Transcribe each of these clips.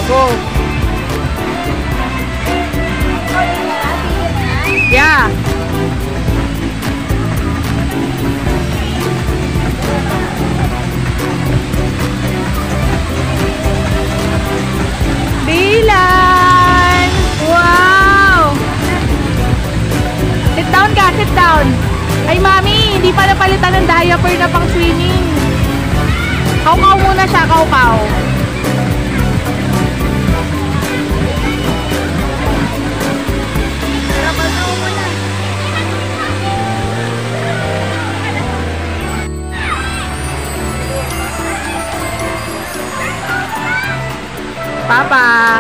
Go. Yeah. Dylan! Wow! Sit down ka, sit down. Ay, mami, hindi pa napalitan ng diaper na pang swimming. Kaukaw muna siya, kaukaw. Papa.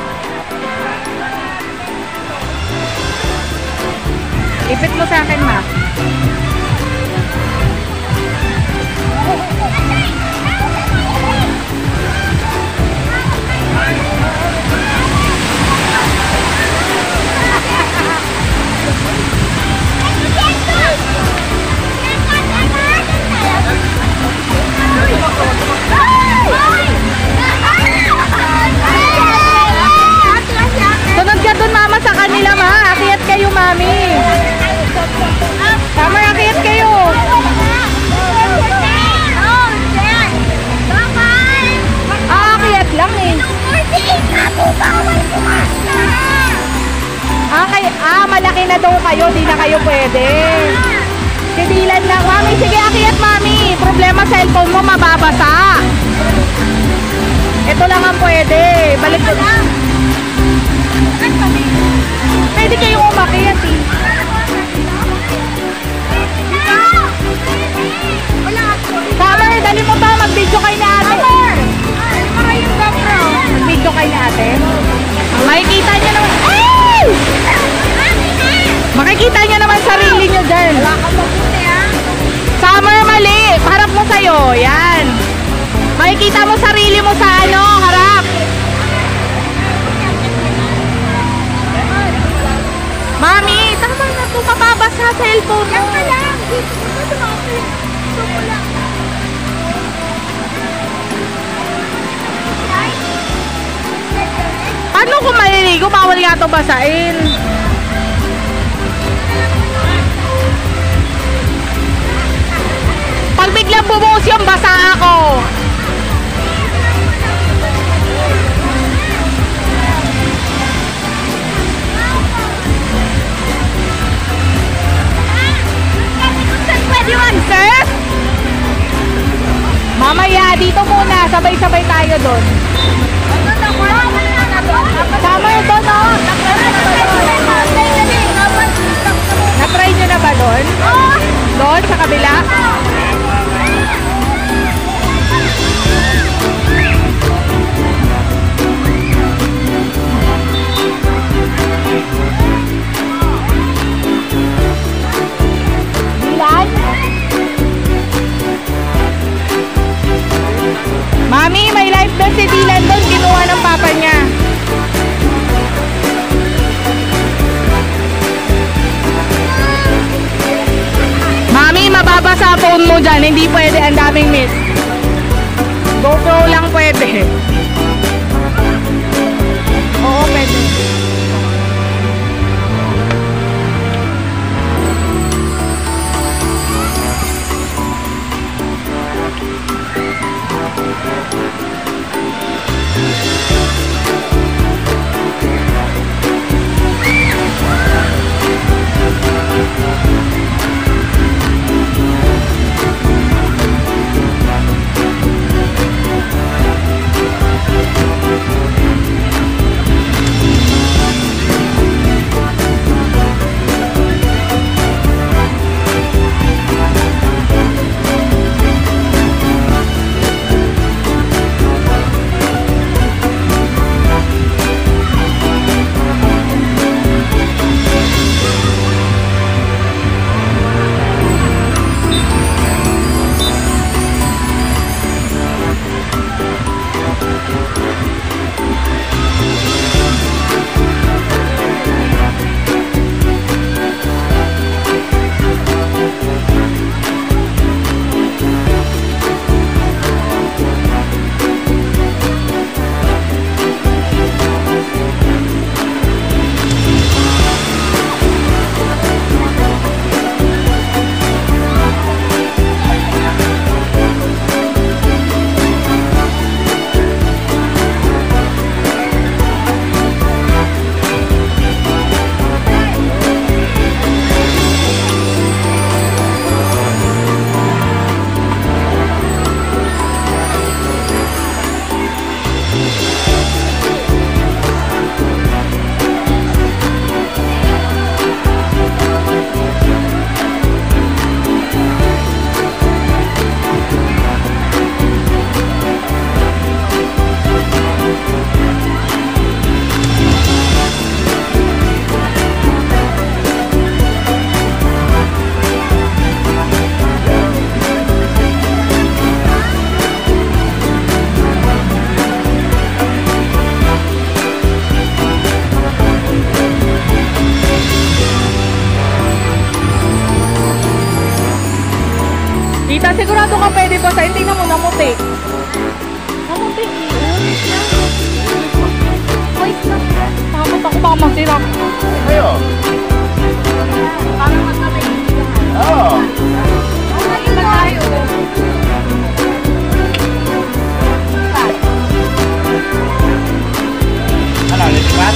Ipit mo sa akin, ma. Sunod ka dun, mama, sa kanila, ma. Akyat kayo, mami. Tama, akyat kayo. Akyat lang eh. Malaki na daw kayo, di na kayo pwede. Si Dylan lang, mami. Sige, akyat, mami. Problema, cellphone mo, mababasa. Ito lang ang pwede. Balik ko lang. Pwede kayong umakyat eh. Summer, dali mo ba? Mag-video kayo na ate. Mag-video kayo na ate. Makikita nyo naman. Ay! Makikita nyo naman sarili nyo dyan. Summer, mali. Harap mo sa'yo. Yan. Makikita mo sarili mo sa ano, harap. Mami, tama na po. Mababasa sa cellphone mo. Paano kung maliligo? Bawal nga ito basain. Pag biglang bumuhos yung basa ako. Sir? Mamaya, dito muna. Sabay-sabay tayo doon. Summer doon, no? Na-try nyo na ba doon? Doon, sa kabila? Mami, may life doon si Dylan doon. Kinuha ng papa niya. Mami, mababasa phone mo dyan. Hindi pwede. Ang daming miss. GoPro lang pwede. Oo, pwede. Tita, sigurado ka pwede pa sa tingnan mo namuti. Namuti. Takot ako baka masira. Ayo. Parang magkatay. Oo. Okay ba tayo? Ano, lilipat?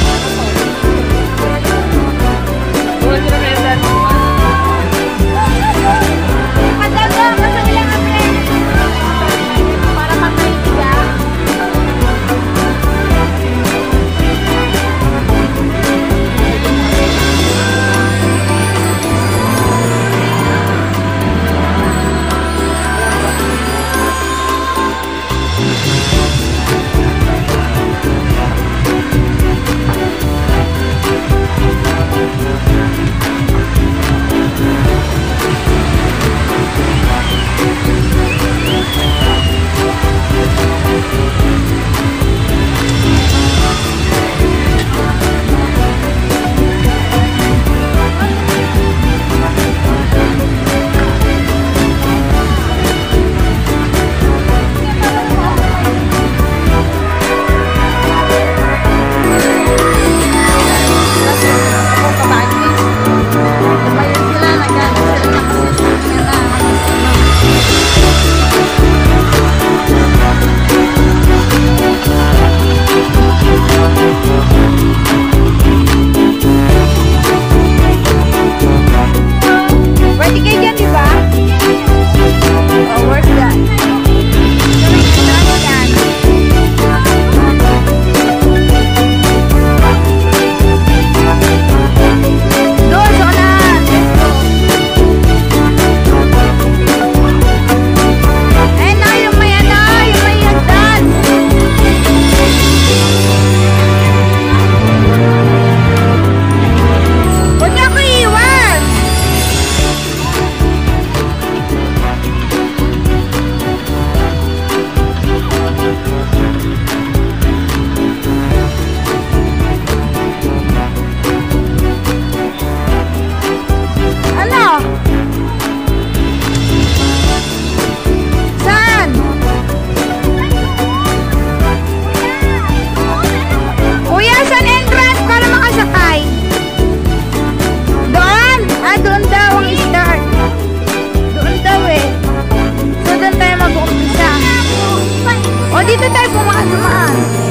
Dito tayo dumaan.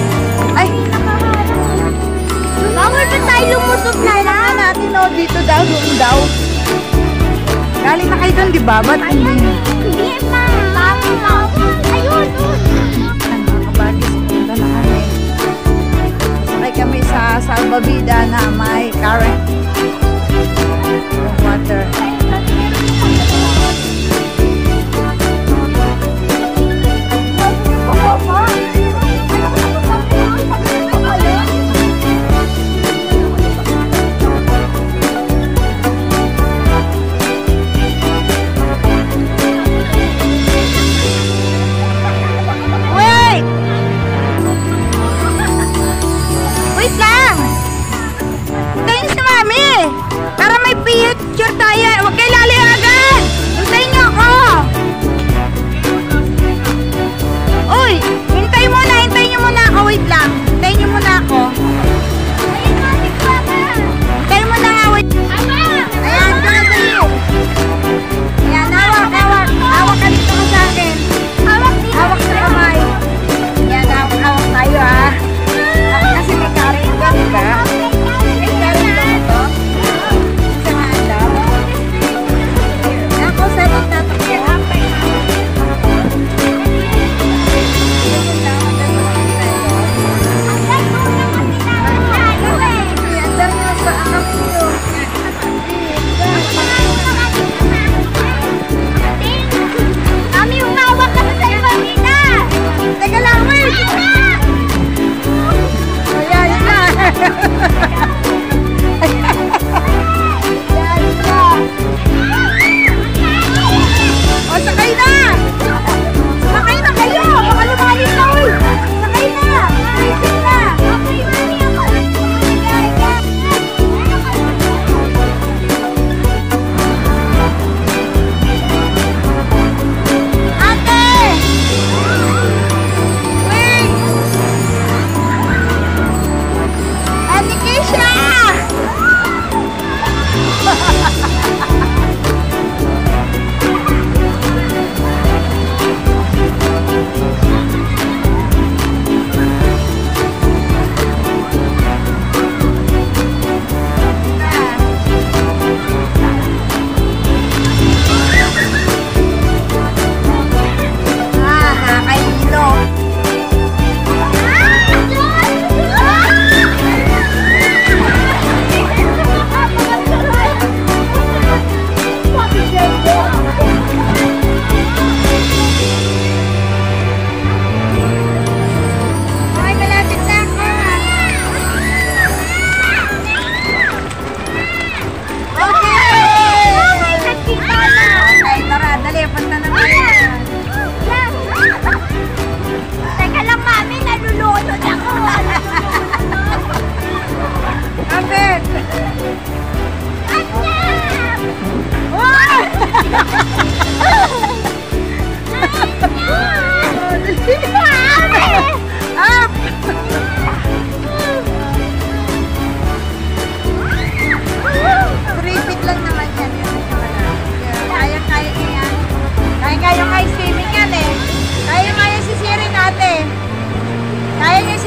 Ay, bawal pa tayo lumusot na lang natin. O, dito daw, doon daw. Galing na kayo doon, di ba? Ba't hindi? Hindi pa. Ayun, doon. Mga kabagis, punta na kami. Sakay kami sa salbabida na may current. Yung water.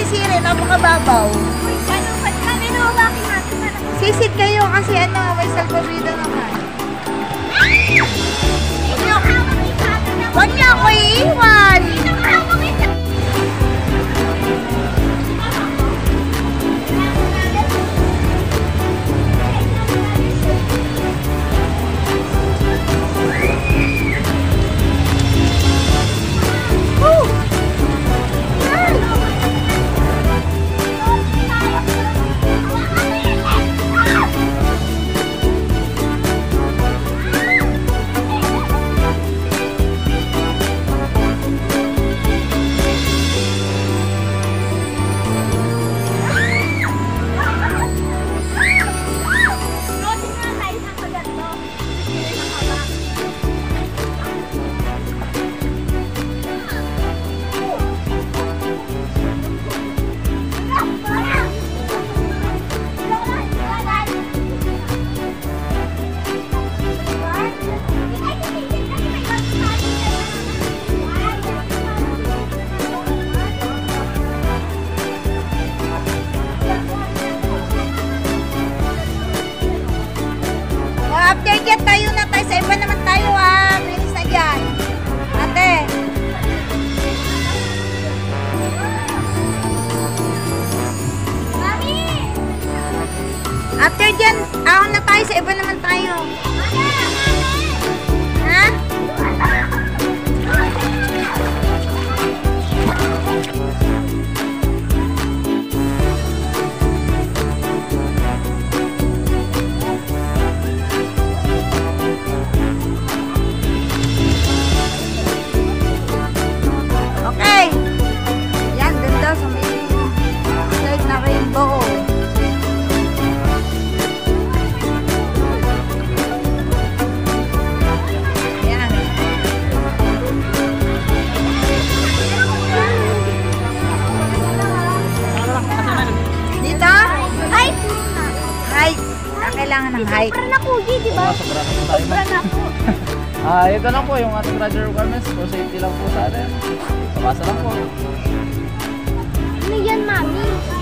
sisiri, napakababaw. Sisit kayo kasi ano, may salpabida naman. Huwag niyo ako iiwan. Update yan, tayo na tayo. Sa iba naman tayo bilis na dyan. Ate. After dyan, ahon na tayo. Sa iba naman tayo. Ha? Okay. Yan, ganda sa may side na rainbow. Yan. Dito? Hike. Hike. Kailangan ng hike. Sobra na po, di ba? Sobra na po. Ito lang po yung ating graduate requirements. For safety lang po sa atin. Pabasa lang po. Ano yan, mami?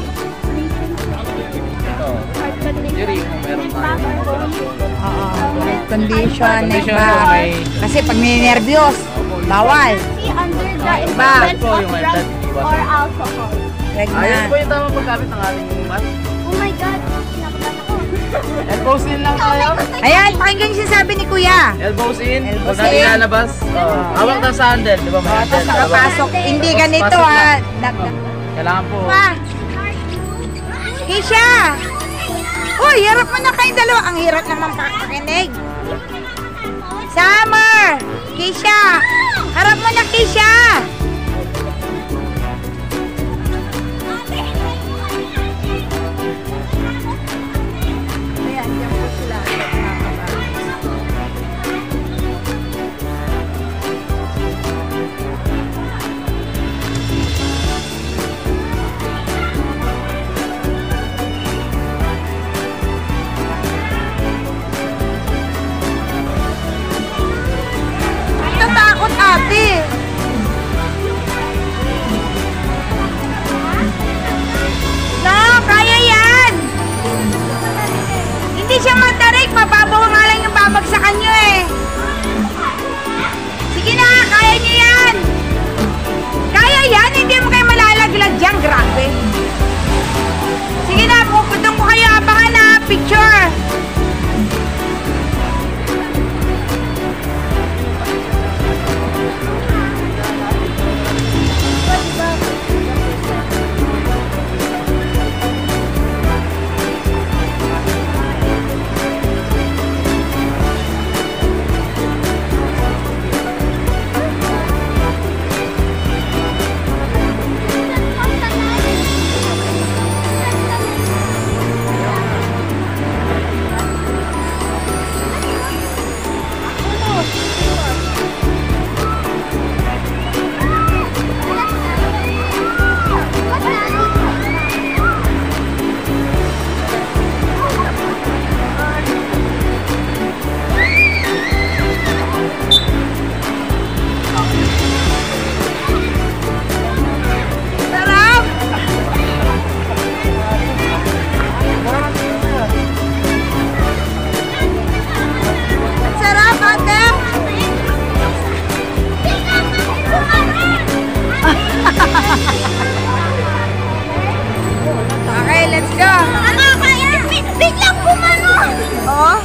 Ito. Yuri, kung meron tayo. Condition, Condition iba. po, may- Kasi pag ninenervyos, bawal. See, under the Iba. influence Po, of yung may drugs blood, or iwasan. alcohol. Ayun Pregnant. po yung tamang paggamit ng ating mat. Oh my God, kinakabahan ako. Elbows in lang tayo. Ayan, pakinggan yung sinasabi ni Kuya. Elbows in. Elbows Huwag natin in. lalabas. Hawak ng sa handle. Di ba? May handle. Tapos nakapasok. Hindi ganito Pasok lang. Dagdag. Kailangan po. Pa. Kisha! Uy, harap mo na kayong dalawa. Ang hirap naman pakinig. Summer! Kisha! Harap mo na, Kisha! Ayan, diyan po sila. Tatakot ate. oh.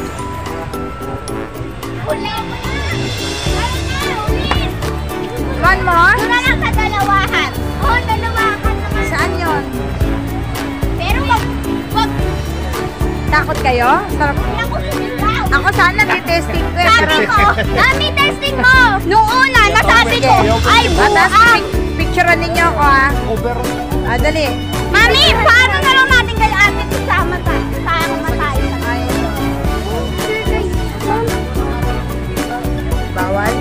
Uli mo na. Ayun na, ulit. One more? Doon na lang sa dalawahan. Oo, dalawahan naman. Saan yun? Pero wag Takot kayo? Sarap. hindi ako sumigaw. Ako sana testing ko eh. Sabi ko, Mami, testing mo. Nung una, nasabi ko, ay Tapos buang. picturean ninyo ako ah. Over. Dali. Mami, paano na lang natin kay ate kasama tayo? Sama tayo. Ayun. Bawal?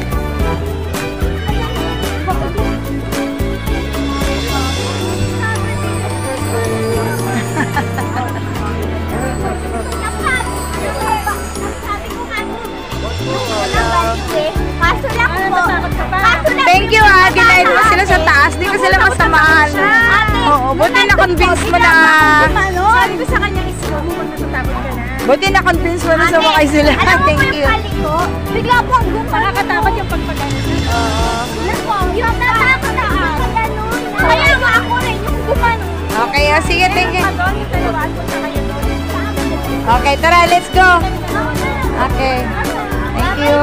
Kaso lang po. Thank you ah. Dinayin mo sila sa taas. Di ko sila masamaan. Oo, buti na-convince mo na. Sabi ko sa kanya, huwag mo natatakot ka na. Buti na-convince mo na sumakay sila. Alam mo Thank po yung you. pali ko? Bigla po ang gumpa. Nakakatakot yung pagpagano. Alam mo, yung natakot na pagpagano. Kaya nga ako rin yung gumano. Okay, sige, thank you. Doon yung dalawaan ko sa kayo doon. Okay, tara, let's go. Okay. Thank you.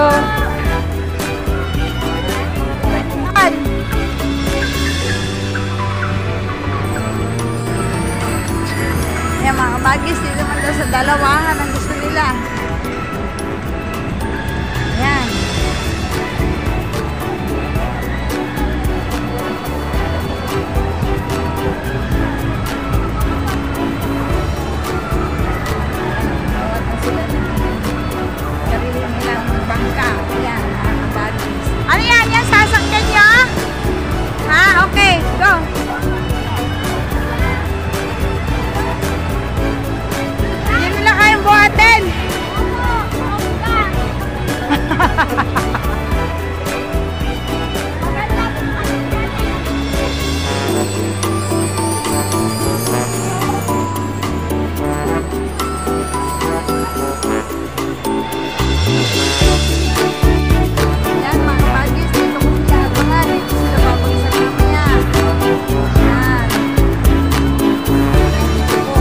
Yan mga kabagis, dito naman daw sa dalawahan ang gusto nila. Yan. Bawat na sila ng sarili nilang bangka. Yan, mga kabagis. Ano yan? Yan, sasakyan nyo? Ha? Okay, go. Hindi nila kayang buhatin. Yan, mga kabagis. Dito ko sila abangan. Dito sila babagsak mamaya. Yan. Dito po.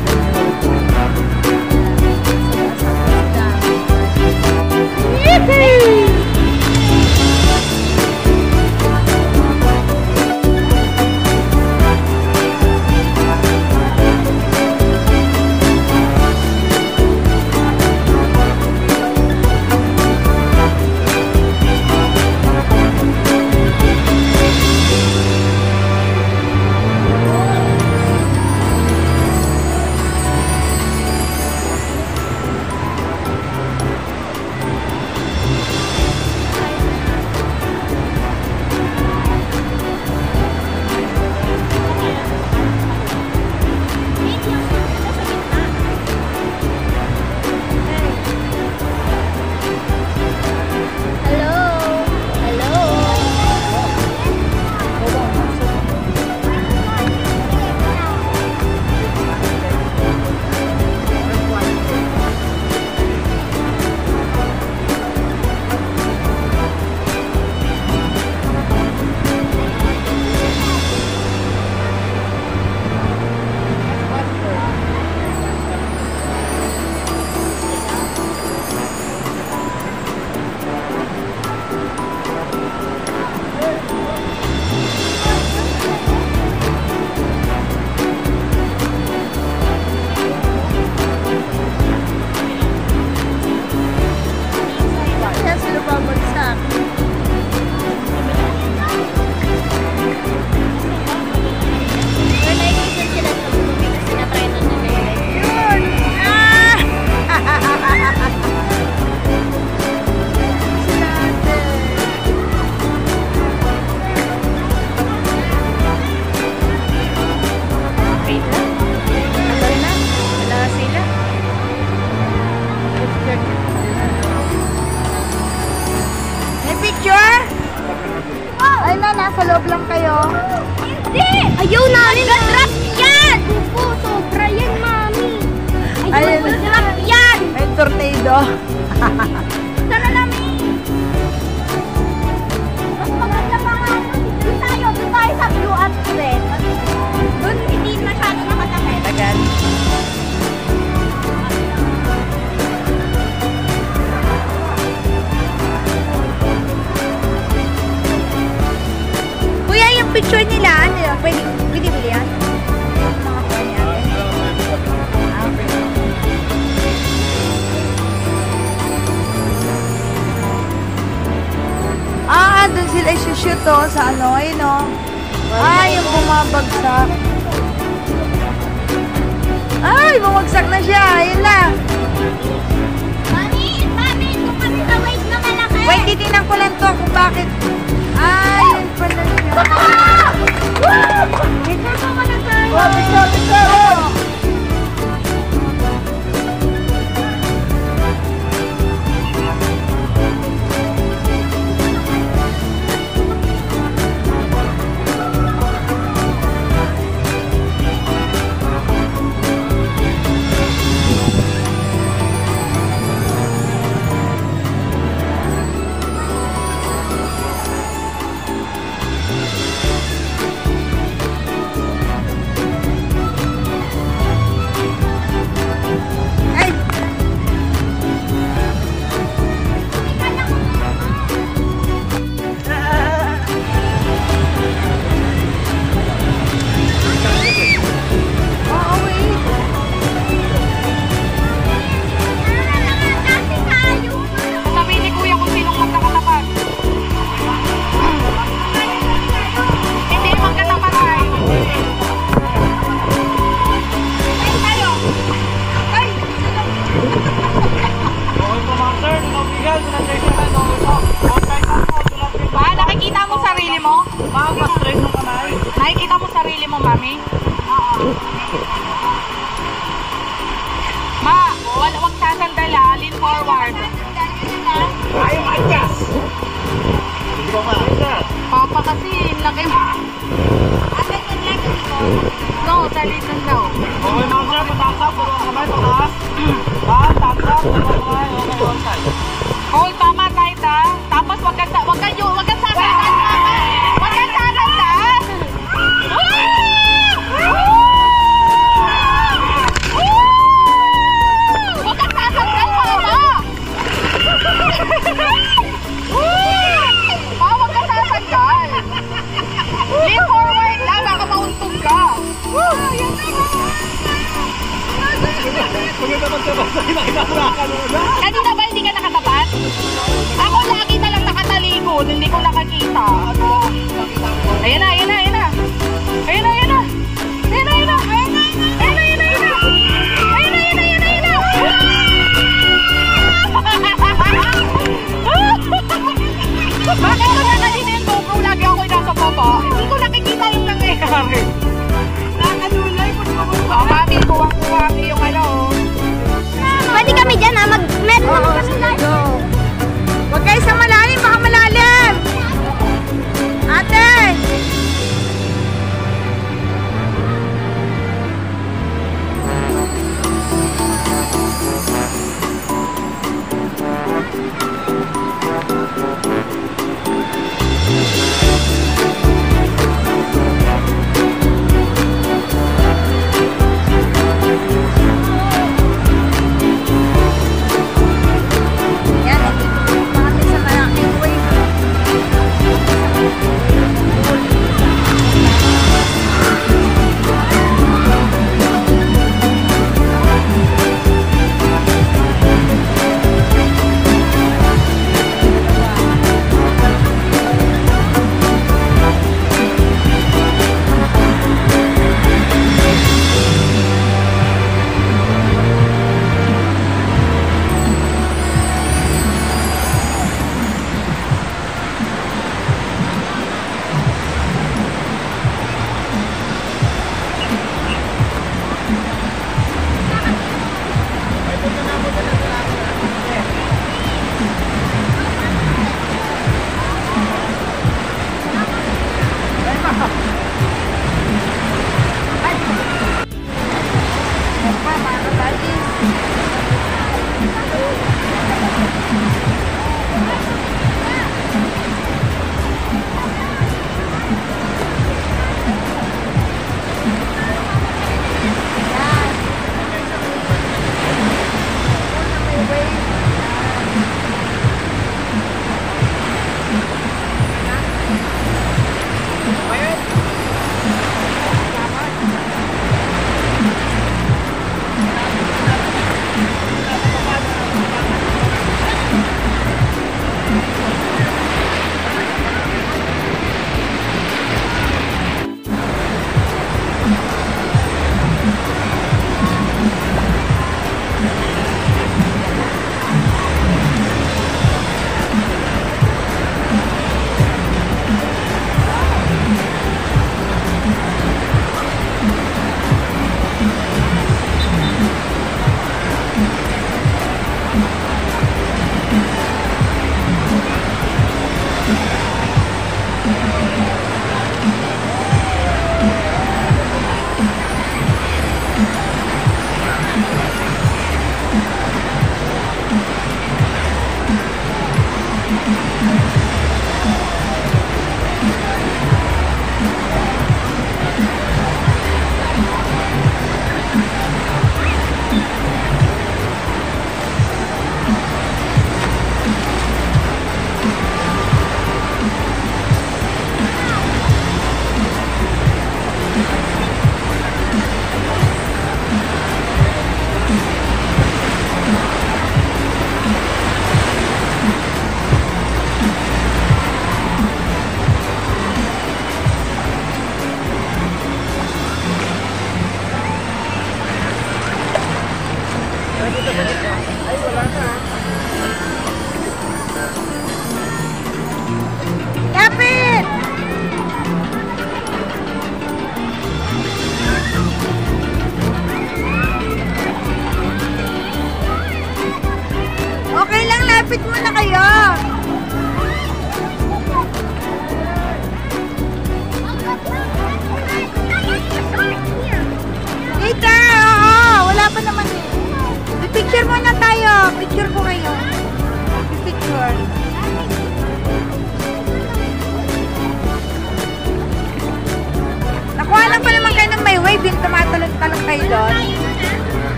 Yan sila babagsak. Yun! Ah! Sila ate. May picture? Ay na, nasa loob lang kayo. Hindi! Ayaw namin! Nag-drop yan! Opo, sobra yan, Mami. Ayaw, Ayun. nag-drop yan! May tornado. Tara namin! Mas maganda pa nga. Doon tayo sa Blue at Red. Doon hindi masyado nakatakit. Tagal. picture nila, ano yun? Pwede bili yan? Nakakuha ni ate. Doon sila isushoot sa ano, ayun o. Yung bumabagsak. Ay, bumagsak na siya. Ayun lang. Mami, kung kami sa wave na malaki. Wait, titignan ko lang to kung bakit. Yun pala siya. Picture pa muna tayo. Picture! Nakikita mo sarili mo? Nakikita mo sarili mo, mami? Ma, wag sasandala. Lean forward. Ayaw adjust! Papa kasi, laki mo. No, talitan daw. Okay, mga sir, pataksak, puro ang kamay, pataas. Taksak, puro ang kamay, okay, one side. Hold, tama, tight ha. Tapos wag kang sasandal, mama. Wag kang sasandal. Wag kang sasandal, mama. Wag kang sasandal. Lean forward lang, baka mauntog ka. Kanina ba hindi ka nakatapat? Ako lagi na lang nakatalikod, hindi ko nakakita. Ayan na, ayan na, ayan na. Ayan na, ayan na. Ayan na, ayan na. Ayan na, ayan na, ayan na. Ayan na, ayan na, ayan na, ayan na. Bakit ko na kanina yung GoPro lagi ako nasa baba? Hindi ko nakikita yung nangyayari.